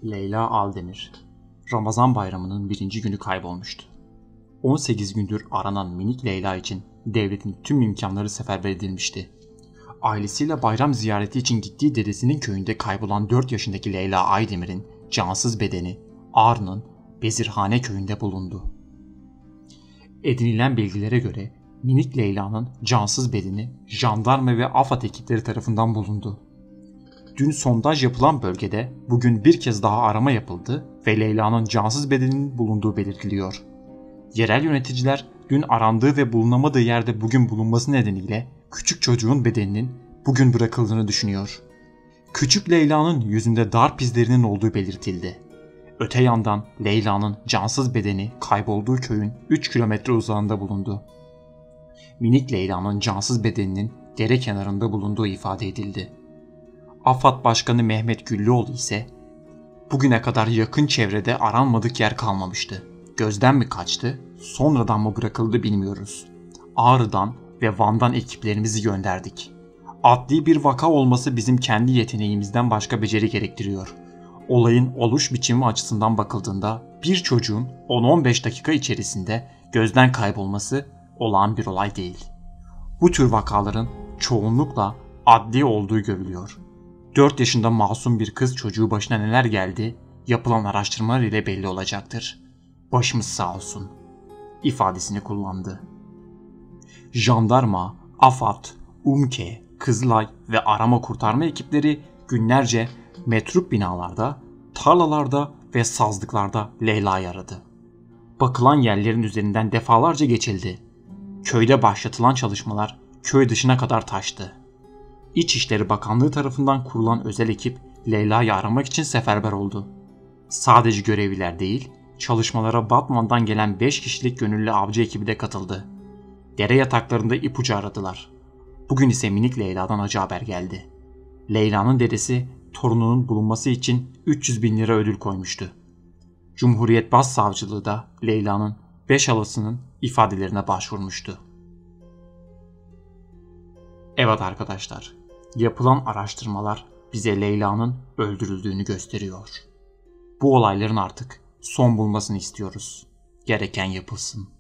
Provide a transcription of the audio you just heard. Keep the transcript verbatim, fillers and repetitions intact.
Leyla Aldemir, Ramazan bayramının birinci günü kaybolmuştu. on sekiz gündür aranan minik Leyla için devletin tüm imkanları seferber edilmişti. Ailesiyle bayram ziyareti için gittiği dedesinin köyünde kaybolan dört yaşındaki Leyla Aydemir'in cansız bedeni Ağrı'nın Bezirhane köyünde bulundu. Edinilen bilgilere göre minik Leyla'nın cansız bedeni jandarma ve AFAD ekipleri tarafından bulundu. Dün sondaj yapılan bölgede bugün bir kez daha arama yapıldı ve Leyla'nın cansız bedeninin bulunduğu belirtiliyor. Yerel yöneticiler dün arandığı ve bulunamadığı yerde bugün bulunması nedeniyle küçük çocuğun bedeninin bugün bırakıldığını düşünüyor. Küçük Leyla'nın yüzünde darp izlerinin olduğu belirtildi. Öte yandan Leyla'nın cansız bedeni kaybolduğu köyün üç kilometre uzağında bulundu. Minik Leyla'nın cansız bedeninin dere kenarında bulunduğu ifade edildi. AFAD Başkanı Mehmet Güllüoğlu ise bugüne kadar yakın çevrede aranmadık yer kalmamıştı. Gözden mi kaçtı, sonradan mı bırakıldı bilmiyoruz. Ağrı'dan ve Van'dan ekiplerimizi gönderdik. Adli bir vaka olması bizim kendi yeteneğimizden başka beceri gerektiriyor. Olayın oluş biçimi açısından bakıldığında bir çocuğun on on beş dakika içerisinde gözden kaybolması olağan bir olay değil. Bu tür vakaların çoğunlukla adli olduğu görülüyor. dört yaşında masum bir kız çocuğu başına neler geldi, yapılan araştırmalar ile belli olacaktır. Başımız sağ olsun ifadesini kullandı. Jandarma, AFAD, UMKE, Kızılay ve arama kurtarma ekipleri günlerce metruk binalarda, tarlalarda ve sazlıklarda Leyla'yı aradı. Bakılan yerlerin üzerinden defalarca geçildi. Köyde başlatılan çalışmalar köy dışına kadar taştı. İçişleri Bakanlığı tarafından kurulan özel ekip Leyla'yı aramak için seferber oldu. Sadece görevliler değil, çalışmalara Batman'dan gelen beş kişilik gönüllü avcı ekibi de katıldı. Dere yataklarında ipucu aradılar. Bugün ise minik Leyla'dan acı haber geldi. Leyla'nın dedesi torununun bulunması için üç yüz bin lira ödül koymuştu. Cumhuriyet Başsavcılığı da Leyla'nın beş halasının ifadelerine başvurmuştu. Evet arkadaşlar, yapılan araştırmalar bize Leyla'nın öldürüldüğünü gösteriyor. Bu olayların artık son bulmasını istiyoruz. Gereken yapılsın.